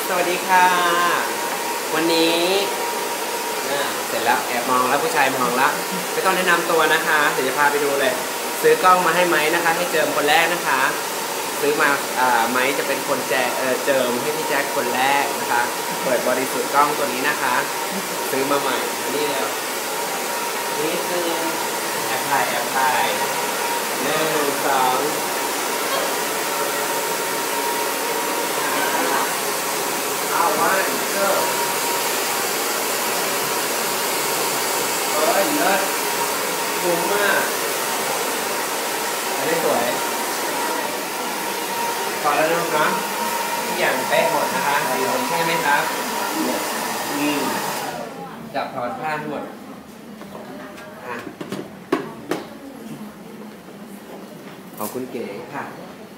สวัสดีค่ะวันนี้เสร็จแล้วแอบมองแล้วผู้ชายมองแล้วไม่ต้องแนะนำตัวนะคะเดี๋ยวจะพาไปดูเลยซื้อกล้องมาให้ไม้นะคะให้เจิมคนแรกนะคะซื้อมาไม้จะเป็นคนเจิมให้พี่แจ็คคนแรกนะคะเปิดบริสุทธิ์กล้องตัวนี้นะคะซื้อมาใหม่อันนี้แล้วนี่คือแอบถ่าย1 2เอาวันเกิดเฮ้ยเลิศคุ้มมากอันนี้สวยพอแล้วนะ ทุกอย่างเป๊ะหมดนะคะสีผมใช่ไหมครับจับถอดผ้าทั้งหมดของคุณเก๋ค่ะ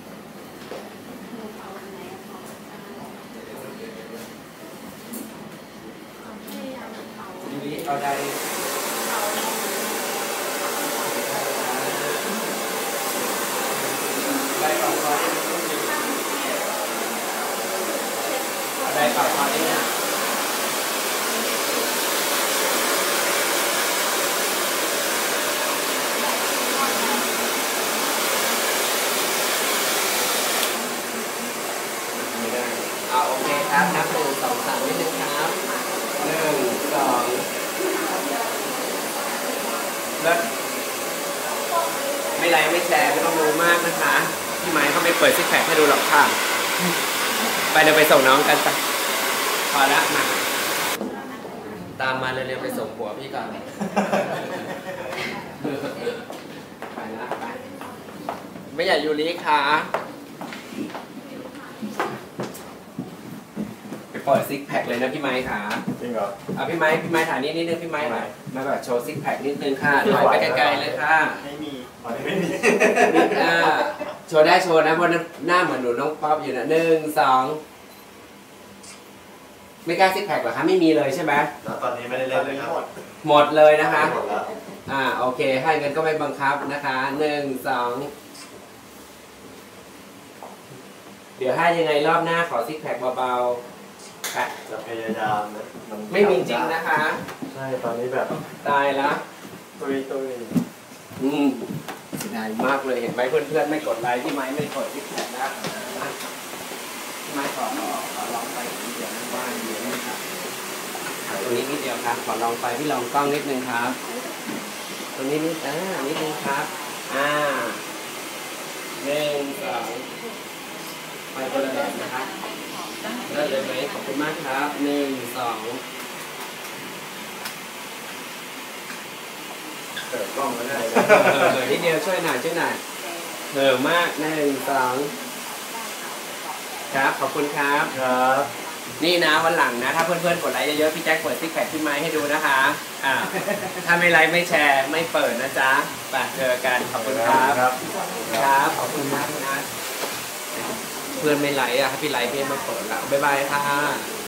ยูริเอาใดได้เป่าคอได้เป่าคอได้นะไม่ได้เอาโอเคครับนับ1 2 3นิดนึงครับ1 2แล้วไม่ไลค์ไม่แชร์ไม่ต้องรู้มากนะคะพี่ไม้เขาไม่เปิดซิกแพคให้ดูหรอกค่ะไปเดี๋ยวไปส่งน้องกันไปพอละมาตามมาเร็วๆไปส่งผัวพี่ก่อนไปละไปไม่อยากยูริค่ะไปเปิดซิกแพคเลยนะพี่ไม้ค่ะจริงเหรอพี่ไม้ถ่ายนิดนึงพี่ไม้มาแบบโชว์ซิกแพคนิดนึงค่ะถ่ายไปไกลๆเลยค่ะไม่มีไม่มีโชว์ได้โชว์นะเพราะหน้าเหมือนหนูน้องป๊อปอยู่นะ1 2ไม่กล้าซิกแพคหรอคะไม่มีเลยใช่ไหมแล้วตอนนี้ไม่ได้เล่นเลยครับหมดเลยนะคะหมดแล้วโอเคให้เงินก็ไม่บังคับนะคะ1 2เดี๋ยวให้ยังไงรอบหน้าขอซิกแพคเบาๆจะพยายามนะไม่มีจริงนะคะใช่ตอนนี้แบบตายละตุยเสียดายมากเลยเห็นไหมเพื่อนๆไม่กดไลค์พี่ไม้ไม่กดซิกแพคนะพี่ไม้ขอลองไปนิดเดียวนะว่าเยอะไหมครับตรงนี้นิดเดียวครับขอลองไปพี่ลองกล้องนิดนึงครับตรงนี้นิดนึงครับ1 2ไปคนละแบบนะครับได้เลยไหมขอบคุณมากครับ1 2 เปิดกล้องไม่ได้นิดเดียวช่วยหน่อยมาก1 2ครับขอบคุณครับนี่นะวันหลังนะถ้าเพื่อนๆกดไลค์เยอะๆพี่แจ็คเปิดซิกแพคขึ้นมาให้ดูนะคะถ้าไม่ไลค์ไม่แชร์ไม่เปิดนะจ๊ะไปเจอกันขอบคุณครับครับขอบคุณมากนะเพื่อนไม่ไลค์ถ้าพี่ไลค์พี่มาเปิดแล้วบ๊ายบายค่ะ